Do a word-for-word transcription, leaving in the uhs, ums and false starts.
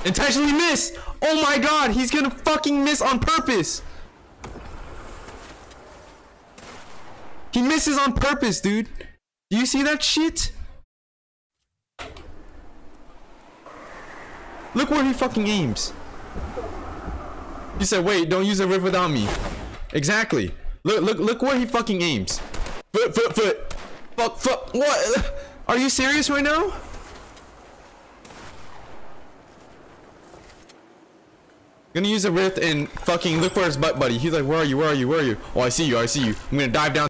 Intentionally miss. Oh my god, he's gonna fucking miss on purpose. He misses on purpose, dude. Do you see that shit? Look where he fucking aims. He said, wait, don't use a rift without me. Exactly. Look, look, look where he fucking aims. Foot, foot, foot. Fuck, fuck. What? Are you serious right now? Gonna use a rift and fucking look for his butt, buddy. He's like, where are you? Where are you? Where are you? Oh, I see you. I see you. I'm gonna dive down.